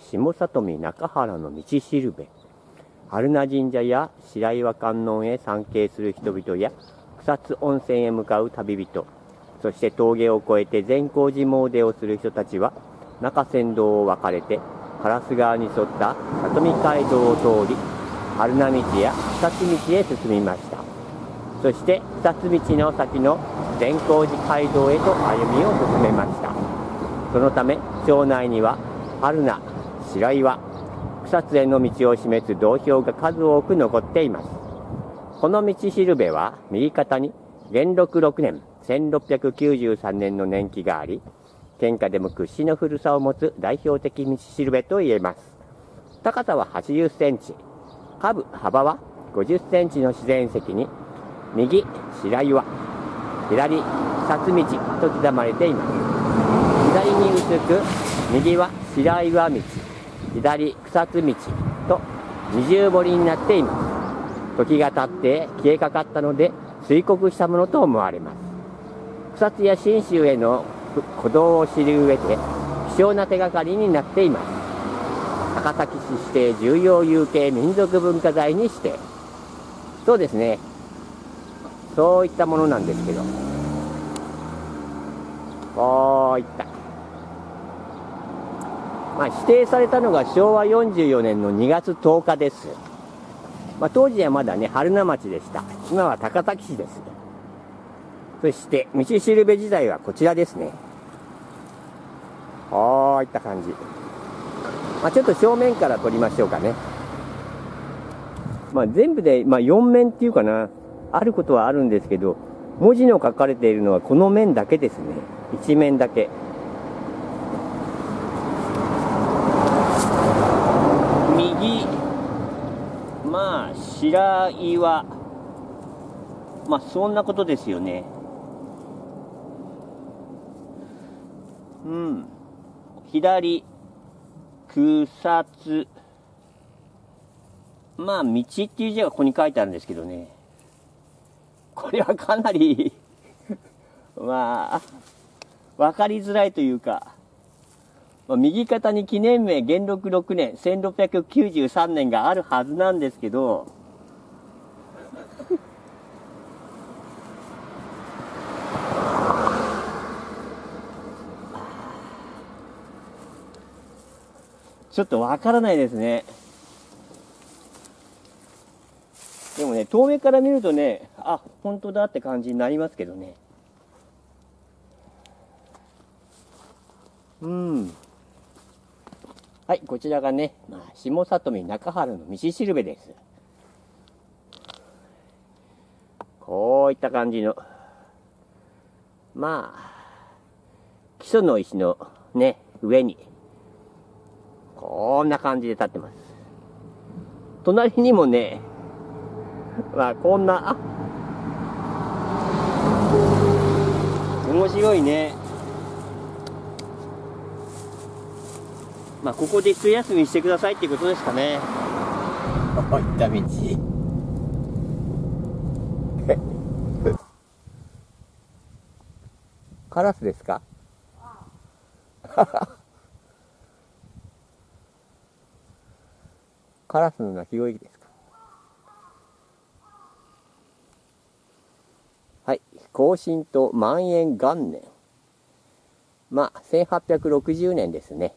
下里見中原の道しるべ。榛名神社や白岩観音へ参詣する人々や草津温泉へ向かう旅人、そして峠を越えて善光寺詣をする人たちは中山道を分かれて烏川に沿った里見街道を通り榛名道や草津道へ進みました。そして草津道の先の善光寺街道へと歩みを進めました。そのため町内には榛名、白岩、草津への道を示す道標が数多く残っています。この道しるべは右肩に元禄6年1693年の年季があり、県下でも屈指の古さを持つ代表的道しるべといえます。高さは80センチ、下部幅は50センチの自然石に、右白岩、左草津道と刻まれています。左に薄く、右は白岩道、左草津道と二重彫りになっています。時が経って消えかかったので水刻したものと思われます。草津や信州への古道を知る上で貴重な手がかりになっています。高崎市指定重要有形民族文化財に指定。そうですね、そういったものなんですけど、こういった指定されたのが昭和44年の2月10日です。当時はまだね、榛名町でした。今は高崎市です。そして道しるべ時代はこちらですね。こういった感じ。ちょっと正面から撮りましょうかね。全部で、4面っていうかな、あることはあるんですけど、文字の書かれているのはこの面だけですね。一面だけ。右、白岩、そんなことですよね。左、草津、道っていう字がここに書いてあるんですけどね。これはかなりわかりづらいというか、右肩に記念名元禄6年1693年があるはずなんですけどちょっとわからないですね。でもね、遠目から見るとね、本当だって感じになりますけどね。はい、こちらがね、下里見中原の道しるべです。こういった感じの、基礎の石のね、上に、こんな感じで立ってます。隣にもね、こんな、面白いね。ここで一休みしてくださいっていうことですかね。こういった道。カラスですか？カラスの鳴き声ですか？はい、庚申と万延元年。1860年ですね。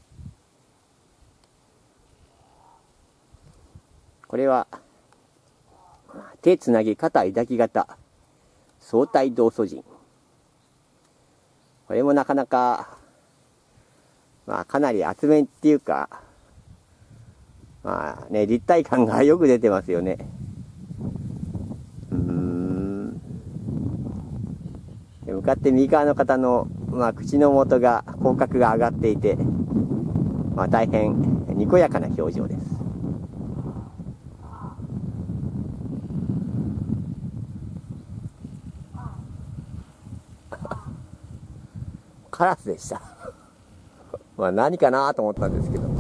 これは、手つなぎ肩抱き型、相対道祖神。これもなかなか、かなり厚めっていうか、立体感がよく出てますよね。向かって右側の方の、口の元が、口角が上がっていて、大変にこやかな表情です。カラスでした。何かなと思ったんですけど。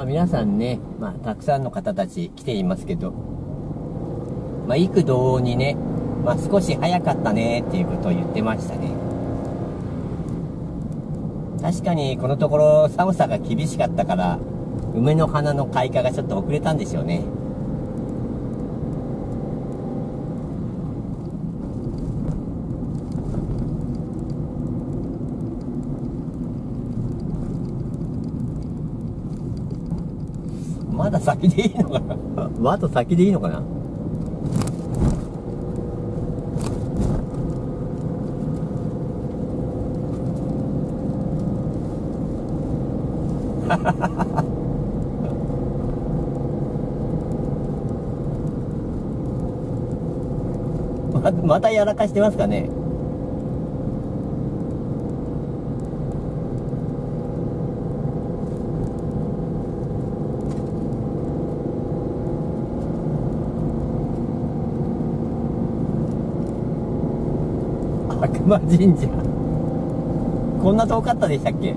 皆さんね、たくさんの方たち来ていますけど、幾度にね、少し早かったねっていうことを言ってましたね。確かにこのところ寒さが厳しかったから、梅の花の開花がちょっと遅れたんでしょうね。まだ先でいいのかなまだ先でいいのかなまたやらかしてますかね。悪魔神社、こんな遠かったでしたっけ。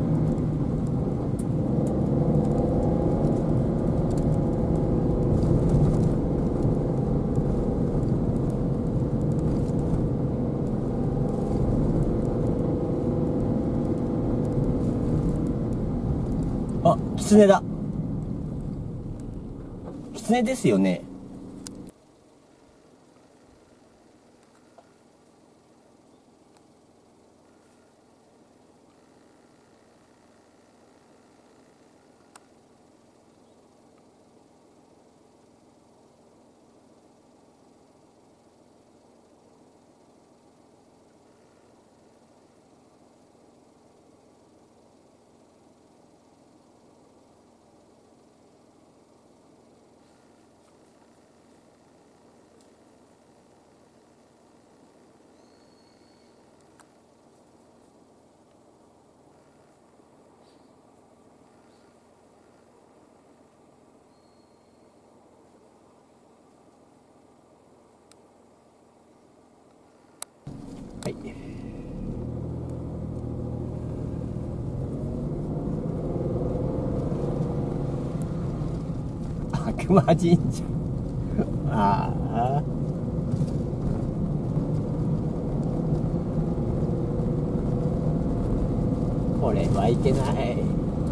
あ、狐だ。狐ですよね。はい。悪魔神社。ああ。これはいけない。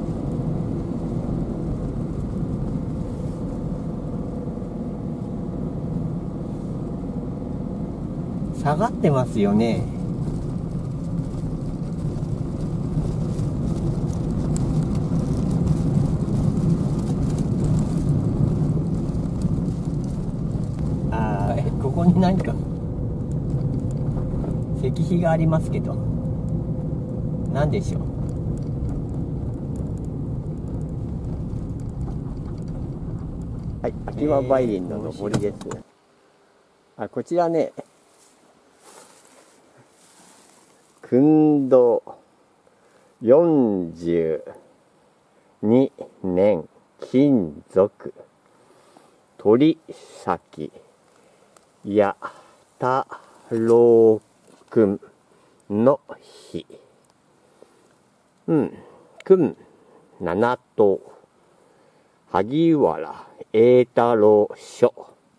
下がってますよね。ここに何か石碑がありますけど、何でしょう。はい、秋葉梅林の登りです。こちらね、訓道42年金属鳥崎弥太郎くんの日。くん七と萩原栄太郎書。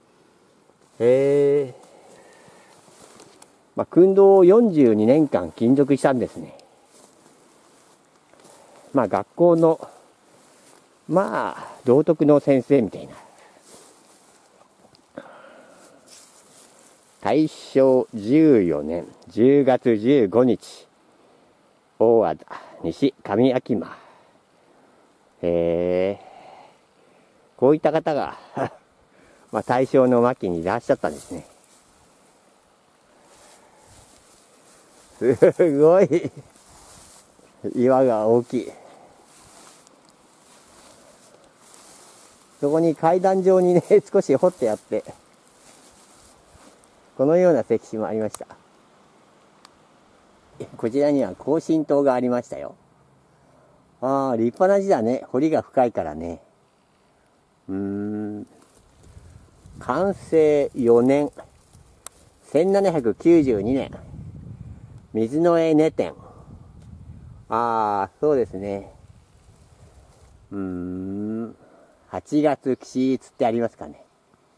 訓導を42年間勤続したんですね。学校の道徳の先生みたいな。大正14年10月15日、大和田西上秋間。こういった方が大正の末期にいらっしゃったんですね。すごい岩が大きい。そこに階段状にね、少し掘ってあって、このような石碑もありました。こちらには庚申塔がありましたよ。立派な字だね。彫りが深いからね。完成4年、1792年、水の絵根店。そうですね。 8月吉日ってありますかね。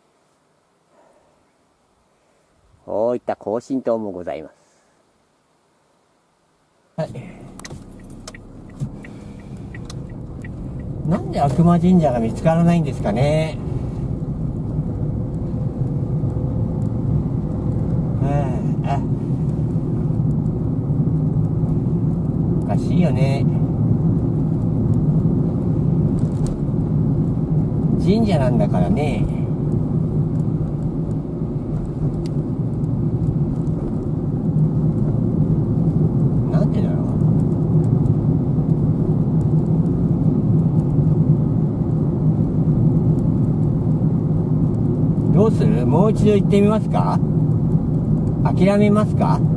こういった庚申島もございます。はい。なんで悪魔神社が見つからないんですかね。おかしいよね。神社なんだからね。なんでだろう。どうする？もう一度行ってみますか？諦めますか？